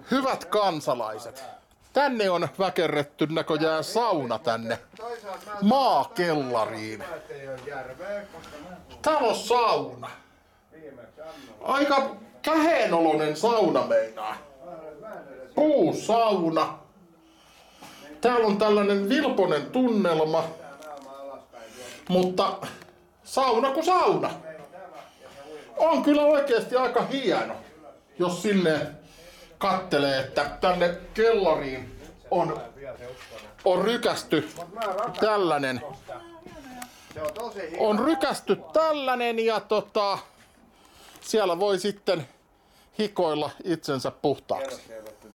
Hyvät kansalaiset, tänne on väkerretty näköjään sauna tänne maakellariin. Täällä on sauna. Aika kähenoloinen sauna meinaa. Puusauna. Täällä on tällainen vilponen tunnelma. Mutta sauna kuin sauna. On kyllä oikeasti aika hieno, jos sinne kattelee, että tänne kellariin on rykästy tällainen. On rykästy tällainen ja siellä voi sitten hikoilla itsensä puhtaaksi.